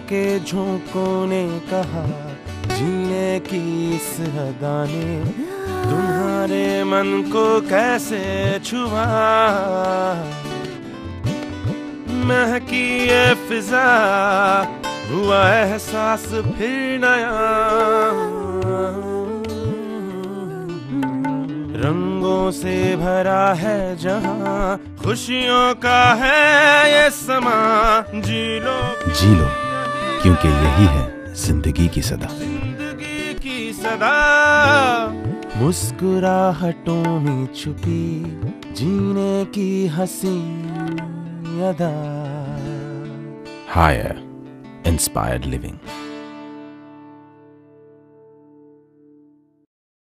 के झोंकों ने कहा, जीने की इस अदा ने तुम्हारे मन को कैसे छुआ। महकी ये फिजा, हुआ एहसास फिर नया। रंगों से भरा है जहां, खुशियों का है ये समा। जी लो क्योंकि यही है जिंदगी की सदा। जिंदगी की सदा मुस्कुराहटों में छुपी, जीने की हंसी अदा। HAIER, inspired living.